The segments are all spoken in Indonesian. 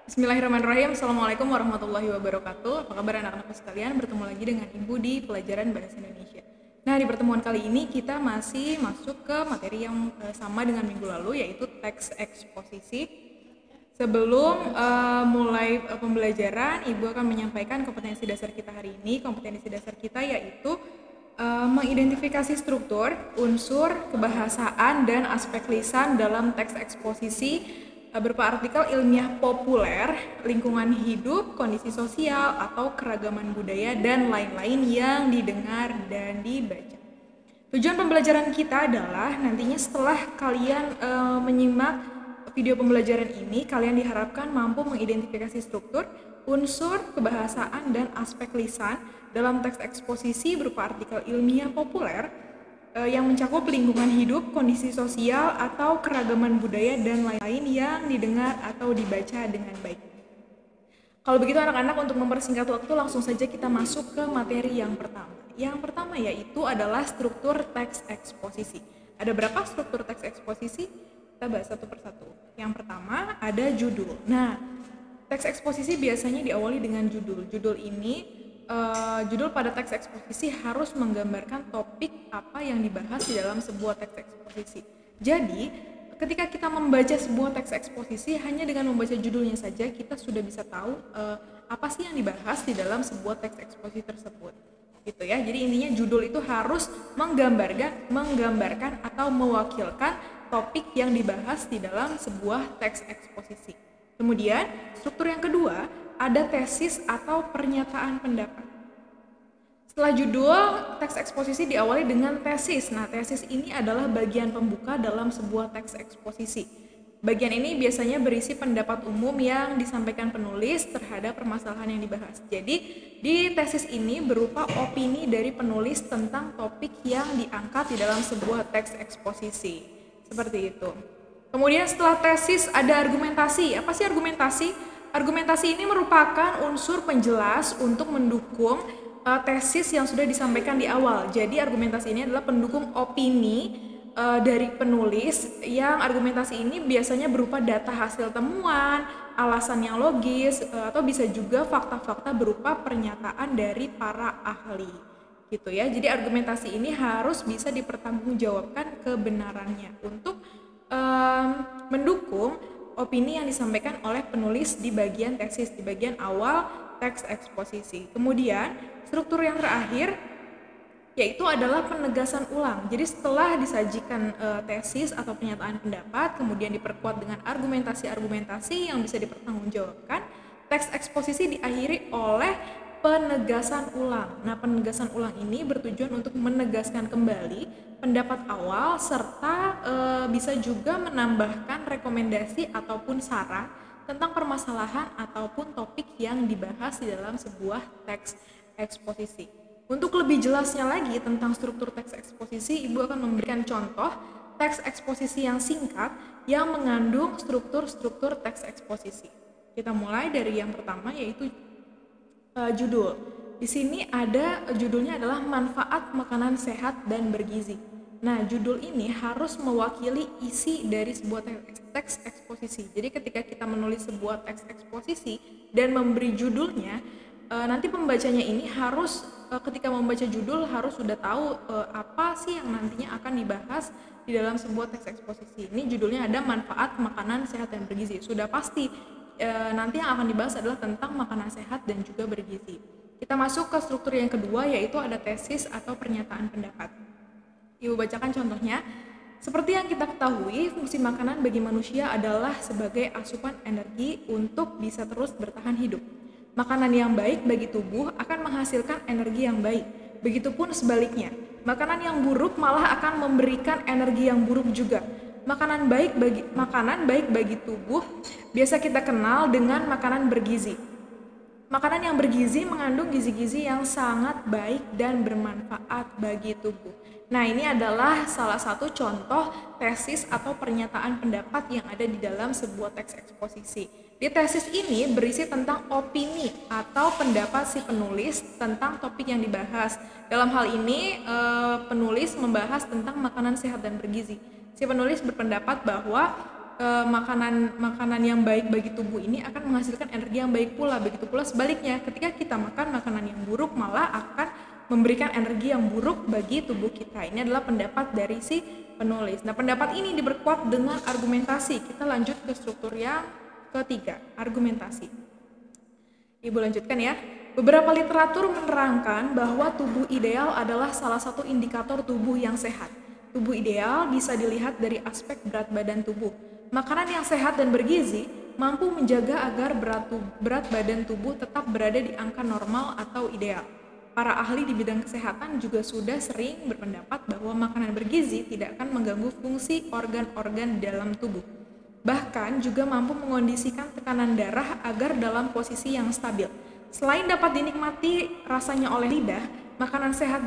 Bismillahirrahmanirrahim. Assalamualaikum warahmatullahi wabarakatuh. Apa kabar anak-anak sekalian? Bertemu lagi dengan Ibu di pelajaran Bahasa Indonesia. Nah, di pertemuan kali ini kita masih masuk ke materi yang sama dengan minggu lalu, yaitu teks eksposisi. Sebelum mulai pembelajaran, Ibu akan menyampaikan kompetensi dasar kita hari ini. Kompetensi dasar kita yaitu mengidentifikasi struktur, unsur, kebahasaan, dan aspek lisan dalam teks eksposisi berupa artikel ilmiah populer, lingkungan hidup, kondisi sosial, atau keragaman budaya, dan lain-lain yang didengar dan dibaca. Tujuan pembelajaran kita adalah nantinya setelah kalian menyimak video pembelajaran ini, kalian diharapkan mampu mengidentifikasi struktur, unsur, kebahasaan, dan aspek lisan dalam teks eksposisi berupa artikel ilmiah populer yang mencakup lingkungan hidup, kondisi sosial, atau keragaman budaya, dan lain-lain yang didengar atau dibaca dengan baik. Kalau begitu anak-anak, untuk mempersingkat waktu, langsung saja kita masuk ke materi yang pertama. Yang pertama yaitu adalah struktur teks eksposisi. Ada berapa struktur teks eksposisi? Kita bahas satu persatu. Yang pertama ada judul. Nah, teks eksposisi biasanya diawali dengan judul. Judul pada teks eksposisi harus menggambarkan topik apa yang dibahas di dalam sebuah teks eksposisi. Jadi, ketika kita membaca sebuah teks eksposisi, hanya dengan membaca judulnya saja kita sudah bisa tahu apa sih yang dibahas di dalam sebuah teks eksposisi tersebut. Gitu ya. Jadi intinya judul itu harus menggambarkan atau mewakilkan topik yang dibahas di dalam sebuah teks eksposisi. Kemudian, struktur yang kedua ada tesis atau pernyataan pendapat. Setelah judul, teks eksposisi diawali dengan tesis. Nah, tesis ini adalah bagian pembuka dalam sebuah teks eksposisi. Bagian ini biasanya berisi pendapat umum yang disampaikan penulis terhadap permasalahan yang dibahas. Jadi, di tesis ini berupa opini dari penulis tentang topik yang diangkat di dalam sebuah teks eksposisi. Seperti itu. Kemudian setelah tesis ada argumentasi. Apa sih argumentasi? Argumentasi ini merupakan unsur penjelas untuk mendukung tesis yang sudah disampaikan di awal. Jadi argumentasi ini adalah pendukung opini dari penulis, yang argumentasi ini biasanya berupa data hasil temuan, alasan yang logis, atau bisa juga fakta-fakta berupa pernyataan dari para ahli. Gitu ya. Jadi argumentasi ini harus bisa dipertanggungjawabkan kebenarannya untuk mendukung opini yang disampaikan oleh penulis di bagian tesis, di bagian awal teks eksposisi. Kemudian, struktur yang terakhir yaitu adalah penegasan ulang. Jadi setelah disajikan tesis atau pernyataan pendapat, kemudian diperkuat dengan argumentasi-argumentasi yang bisa dipertanggungjawabkan, teks eksposisi diakhiri oleh penegasan ulang. Nah, penegasan ulang ini bertujuan untuk menegaskan kembali pendapat awal serta bisa juga menambahkan rekomendasi ataupun saran tentang permasalahan ataupun topik yang dibahas di dalam sebuah teks eksposisi. Untuk lebih jelasnya lagi tentang struktur teks eksposisi, Ibu akan memberikan contoh teks eksposisi yang singkat yang mengandung struktur-struktur teks eksposisi. Kita mulai dari yang pertama yaitu judul. Di sini ada judulnya adalah manfaat makanan sehat dan bergizi. Nah, judul ini harus mewakili isi dari sebuah teks eksposisi. Jadi ketika kita menulis sebuah teks eksposisi dan memberi judulnya, nanti pembacanya ini harus ketika membaca judul harus sudah tahu apa sih yang nantinya akan dibahas di dalam sebuah teks eksposisi. Ini judulnya ada manfaat makanan sehat dan bergizi. Sudah pasti nanti yang akan dibahas adalah tentang makanan sehat dan juga bergizi. Kita masuk ke struktur yang kedua, yaitu ada tesis atau pernyataan pendapat. Ibu bacakan contohnya. Seperti yang kita ketahui, fungsi makanan bagi manusia adalah sebagai asupan energi untuk bisa terus bertahan hidup. Makanan yang baik bagi tubuh akan menghasilkan energi yang baik. Begitupun sebaliknya, makanan yang buruk malah akan memberikan energi yang buruk juga. Makanan baik bagi tubuh biasa kita kenal dengan makanan bergizi. Makanan yang bergizi mengandung gizi-gizi yang sangat baik dan bermanfaat bagi tubuh. Nah, ini adalah salah satu contoh tesis atau pernyataan pendapat yang ada di dalam sebuah teks eksposisi. Di tesis ini berisi tentang opini atau pendapat si penulis tentang topik yang dibahas. Dalam hal ini, penulis membahas tentang makanan sehat dan bergizi. Si penulis berpendapat bahwa makanan yang baik bagi tubuh ini akan menghasilkan energi yang baik pula. Begitu pula sebaliknya, ketika kita makan makanan yang buruk malah akan memberikan energi yang buruk bagi tubuh kita. Ini adalah pendapat dari si penulis. Nah, pendapat ini diperkuat dengan argumentasi. Kita lanjut ke struktur yang ketiga, argumentasi. Ibu lanjutkan ya. Beberapa literatur menerangkan bahwa tubuh ideal adalah salah satu indikator tubuh yang sehat. Tubuh ideal bisa dilihat dari aspek berat badan tubuh. Makanan yang sehat dan bergizi mampu menjaga agar berat badan tubuh tetap berada di angka normal atau ideal. Para ahli di bidang kesehatan juga sudah sering berpendapat bahwa makanan bergizi tidak akan mengganggu fungsi organ-organ di dalam tubuh. Bahkan juga mampu mengondisikan tekanan darah agar dalam posisi yang stabil. Selain dapat dinikmati rasanya oleh lidah, makanan sehat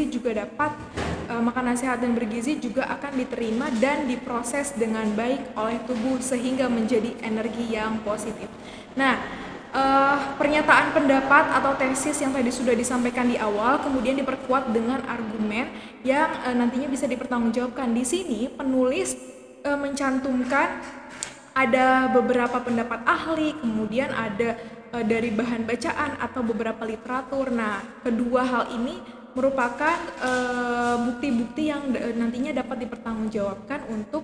dan bergizi juga akan diterima dan diproses dengan baik oleh tubuh sehingga menjadi energi yang positif. Nah, pernyataan pendapat atau tesis yang tadi sudah disampaikan di awal kemudian diperkuat dengan argumen yang nantinya bisa dipertanggungjawabkan. Di sini penulis mencantumkan ada beberapa pendapat ahli, kemudian ada dari bahan bacaan atau beberapa literatur. Nah, kedua hal ini merupakan bukti-bukti yang nantinya dapat dipertanggungjawabkan untuk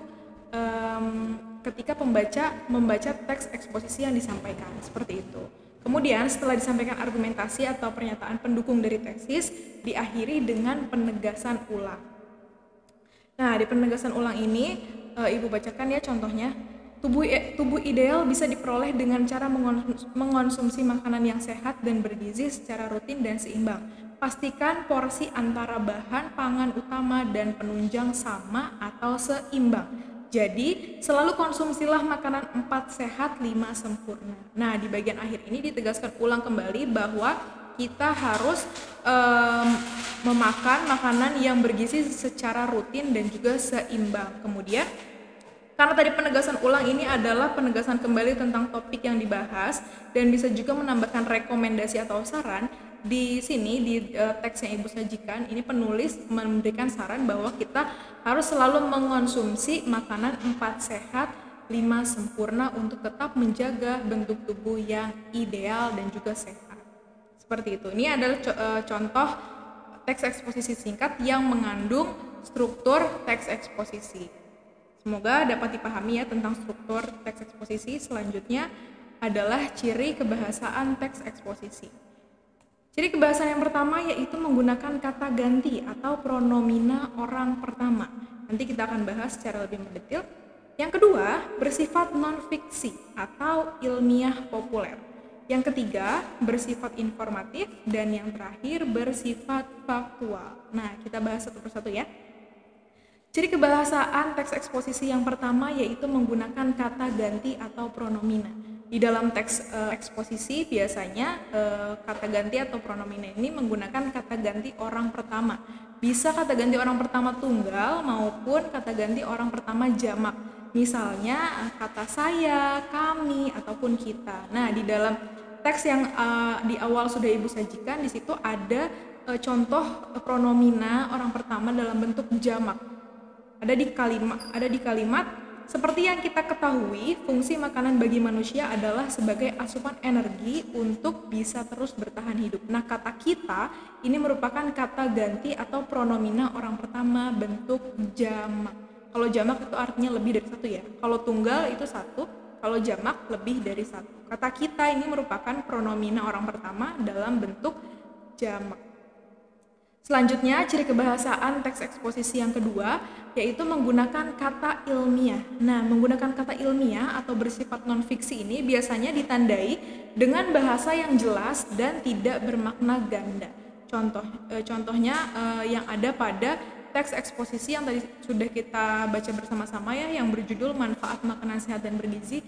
ketika pembaca membaca teks eksposisi yang disampaikan, seperti itu. Kemudian setelah disampaikan argumentasi atau pernyataan pendukung dari tesis, diakhiri dengan penegasan ulang. Nah, di penegasan ulang ini Ibu bacakan ya contohnya. Tubuh ideal bisa diperoleh dengan cara mengonsumsi makanan yang sehat dan bergizi secara rutin dan seimbang. Pastikan porsi antara bahan pangan utama dan penunjang sama atau seimbang. Jadi, selalu konsumsilah makanan 4 sehat, 5 sempurna. Nah, di bagian akhir ini ditegaskan ulang kembali bahwa kita harus memakan makanan yang bergizi secara rutin dan juga seimbang. Kemudian, karena tadi penegasan ulang ini adalah penegasan kembali tentang topik yang dibahas dan bisa juga menambahkan rekomendasi atau saran, di sini di teks yang Ibu sajikan ini penulis memberikan saran bahwa kita harus selalu mengonsumsi makanan 4 sehat, 5 sempurna untuk tetap menjaga bentuk tubuh yang ideal dan juga sehat. Seperti itu. Ini adalah contoh teks eksposisi singkat yang mengandung struktur teks eksposisi. Semoga dapat dipahami ya tentang struktur teks eksposisi. Selanjutnya adalah ciri kebahasaan teks eksposisi. Ciri kebahasaan yang pertama yaitu menggunakan kata ganti atau pronomina orang pertama. Nanti kita akan bahas secara lebih mendetail. Yang kedua, bersifat non-fiksi atau ilmiah populer. Yang ketiga, bersifat informatif. Dan yang terakhir, bersifat faktual. Nah, kita bahas satu persatu ya. Ciri kebahasaan teks eksposisi yang pertama yaitu menggunakan kata ganti atau pronomina. Di dalam teks eksposisi biasanya kata ganti atau pronomina ini menggunakan kata ganti orang pertama. Bisa kata ganti orang pertama tunggal maupun kata ganti orang pertama jamak. Misalnya kata saya, kami, ataupun kita. Nah, di dalam teks yang di awal sudah Ibu sajikan, di situ ada contoh pronomina orang pertama dalam bentuk jamak. Ada di kalimat seperti yang kita ketahui, fungsi makanan bagi manusia adalah sebagai asupan energi untuk bisa terus bertahan hidup. Nah, kata kita ini merupakan kata ganti atau pronomina orang pertama bentuk jamak. Kalau jamak itu artinya lebih dari satu ya. Kalau tunggal itu satu, kalau jamak lebih dari satu. Kata kita ini merupakan pronomina orang pertama dalam bentuk jamak. Selanjutnya, ciri kebahasaan teks eksposisi yang kedua yaitu menggunakan kata ilmiah. Nah, menggunakan kata ilmiah atau bersifat non-fiksi ini biasanya ditandai dengan bahasa yang jelas dan tidak bermakna ganda. Contohnya yang ada pada teks eksposisi yang tadi sudah kita baca bersama-sama ya, yang berjudul Manfaat Makanan Sehat dan Bergizi.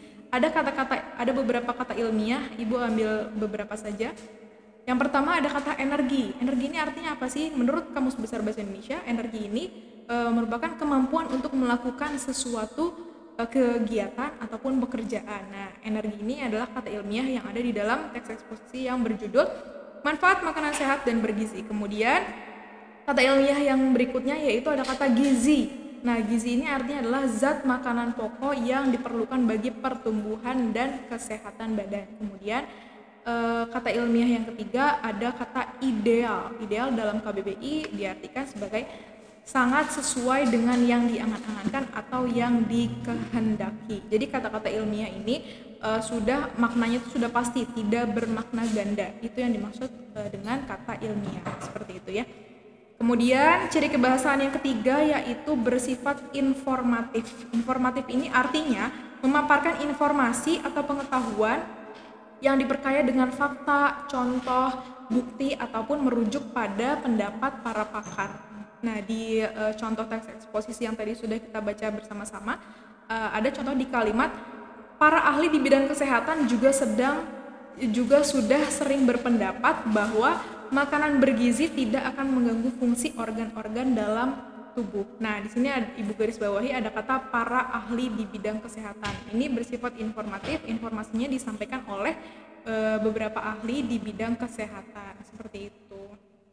Ada beberapa kata ilmiah, Ibu ambil beberapa saja. Yang pertama ada kata energi. Energi ini artinya apa sih? Menurut Kamus Besar Bahasa Indonesia, energi ini merupakan kemampuan untuk melakukan sesuatu kegiatan ataupun pekerjaan. Nah, energi ini adalah kata ilmiah yang ada di dalam teks eksposisi yang berjudul Manfaat Makanan Sehat dan Bergizi. Kemudian kata ilmiah yang berikutnya yaitu ada kata gizi. Nah, gizi ini artinya adalah zat makanan pokok yang diperlukan bagi pertumbuhan dan kesehatan badan. Kemudian kata ilmiah yang ketiga ada kata ideal. Ideal dalam KBBI diartikan sebagai sangat sesuai dengan yang diangan-angankan atau yang dikehendaki. Jadi kata-kata ilmiah ini sudah maknanya itu sudah pasti, tidak bermakna ganda. Itu yang dimaksud dengan kata ilmiah, seperti itu ya. Kemudian ciri kebahasaan yang ketiga yaitu bersifat informatif. Informatif ini artinya memaparkan informasi atau pengetahuan yang diperkaya dengan fakta, contoh, bukti, ataupun merujuk pada pendapat para pakar. Nah, di contoh teks eksposisi yang tadi sudah kita baca bersama-sama, ada contoh di kalimat, para ahli di bidang kesehatan juga sudah sering berpendapat bahwa makanan bergizi tidak akan mengganggu fungsi organ-organ dalam tubuh. Nah, di sini Ibu garis bawahi ada kata para ahli di bidang kesehatan. Ini bersifat informatif, informasinya disampaikan oleh beberapa ahli di bidang kesehatan, seperti itu.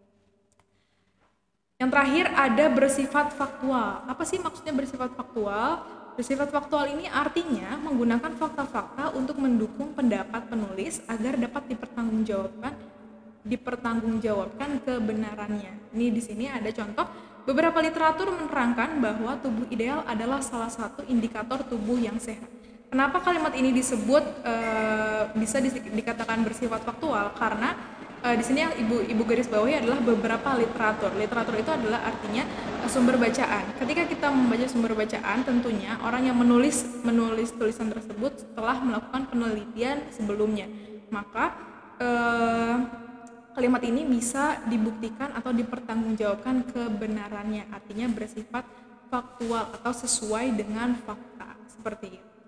Yang terakhir ada bersifat faktual. Apa sih maksudnya bersifat faktual? Bersifat faktual ini artinya menggunakan fakta-fakta untuk mendukung pendapat penulis agar dapat dipertanggungjawabkan kebenarannya. Ini di sini ada contoh, beberapa literatur menerangkan bahwa tubuh ideal adalah salah satu indikator tubuh yang sehat. Kenapa kalimat ini disebut bisa dikatakan bersifat faktual? Karena di sini yang ibu garis bawahi adalah beberapa literatur. Literatur itu adalah artinya sumber bacaan. Ketika kita membaca sumber bacaan, tentunya orang yang menulis tulisan tersebut setelah melakukan penelitian sebelumnya. Maka kalimat ini bisa dibuktikan atau dipertanggungjawabkan kebenarannya, artinya bersifat faktual atau sesuai dengan fakta, seperti itu.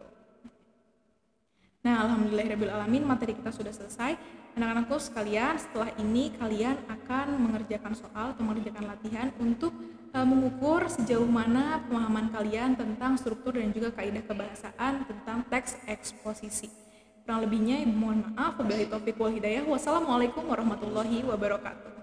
Nah, alhamdulillahirrabbilalamin, materi kita sudah selesai. Anak-anakku sekalian, setelah ini kalian akan mengerjakan soal atau mengerjakan latihan untuk mengukur sejauh mana pemahaman kalian tentang struktur dan juga kaidah kebahasaan tentang teks eksposisi. Kurang lebihnya, mohon maaf. Wabillahi taufiq wal hidayah. Wassalamualaikum warahmatullahi wabarakatuh.